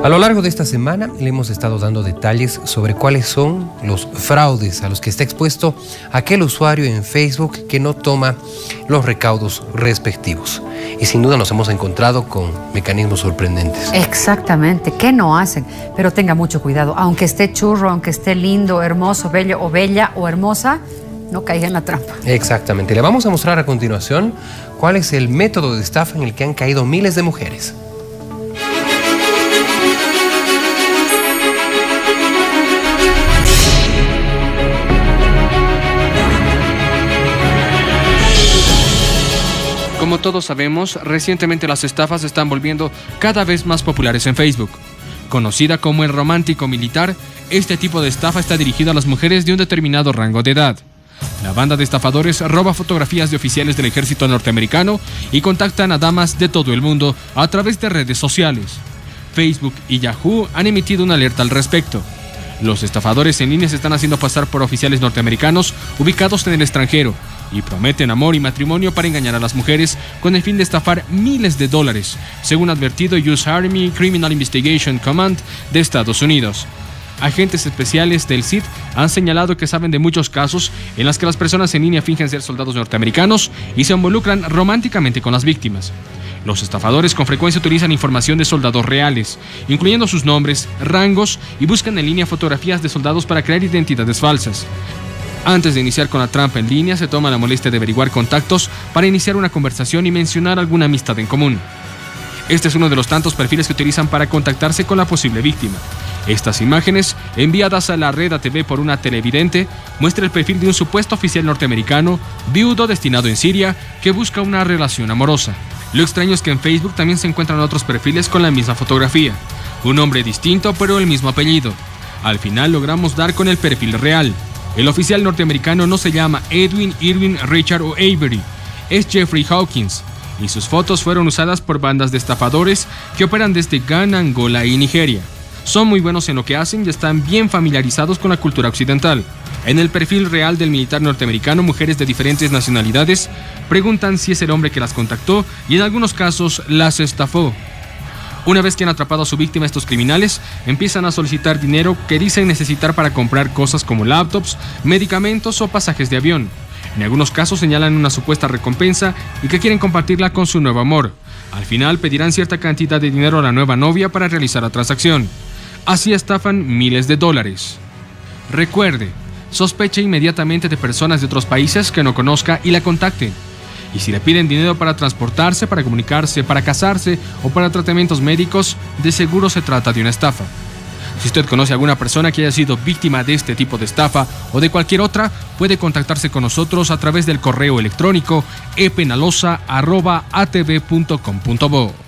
A lo largo de esta semana le hemos estado dando detalles sobre cuáles son los fraudes a los que está expuesto aquel usuario en Facebook que no toma los recaudos respectivos. Y sin duda nos hemos encontrado con mecanismos sorprendentes. Exactamente, ¿qué no hacen? Pero tenga mucho cuidado, aunque esté churro, aunque esté lindo, hermoso, bello o bella o hermosa, no caiga en la trampa. Exactamente, le vamos a mostrar a continuación cuál es el método de estafa en el que han caído miles de mujeres. Como todos sabemos, recientemente las estafas se están volviendo cada vez más populares en Facebook. Conocida como el romántico militar, este tipo de estafa está dirigido a las mujeres de un determinado rango de edad. La banda de estafadores roba fotografías de oficiales del ejército norteamericano y contactan a damas de todo el mundo a través de redes sociales. Facebook y Yahoo han emitido una alerta al respecto. Los estafadores en línea se están haciendo pasar por oficiales norteamericanos ubicados en el extranjero y prometen amor y matrimonio para engañar a las mujeres con el fin de estafar miles de dólares, según ha advertido US Army Criminal Investigation Command de Estados Unidos. Agentes especiales del CID han señalado que saben de muchos casos en los que las personas en línea fingen ser soldados norteamericanos y se involucran románticamente con las víctimas. Los estafadores con frecuencia utilizan información de soldados reales, incluyendo sus nombres, rangos y buscan en línea fotografías de soldados para crear identidades falsas. Antes de iniciar con la trampa en línea, se toma la molestia de averiguar contactos para iniciar una conversación y mencionar alguna amistad en común. Este es uno de los tantos perfiles que utilizan para contactarse con la posible víctima. Estas imágenes, enviadas a la red ATV por una televidente, muestran el perfil de un supuesto oficial norteamericano, viudo destinado en Siria, que busca una relación amorosa. Lo extraño es que en Facebook también se encuentran otros perfiles con la misma fotografía. Un nombre distinto, pero el mismo apellido. Al final logramos dar con el perfil real. El oficial norteamericano no se llama Edwin, Irving, Richard o Avery, es Jeffrey Hawkins, y sus fotos fueron usadas por bandas de estafadores que operan desde Ghana, Angola y Nigeria. Son muy buenos en lo que hacen y están bien familiarizados con la cultura occidental. En el perfil real del militar norteamericano, mujeres de diferentes nacionalidades preguntan si es el hombre que las contactó y en algunos casos las estafó. Una vez que han atrapado a su víctima, estos criminales empiezan a solicitar dinero que dicen necesitar para comprar cosas como laptops, medicamentos o pasajes de avión. En algunos casos señalan una supuesta recompensa y que quieren compartirla con su nuevo amor. Al final pedirán cierta cantidad de dinero a la nueva novia para realizar la transacción. Así estafan miles de dólares. Recuerde, sospeche inmediatamente de personas de otros países que no conozca y la contacten. Y si le piden dinero para transportarse, para comunicarse, para casarse o para tratamientos médicos, de seguro se trata de una estafa. Si usted conoce a alguna persona que haya sido víctima de este tipo de estafa o de cualquier otra, puede contactarse con nosotros a través del correo electrónico epenalosa@atv.com.bo.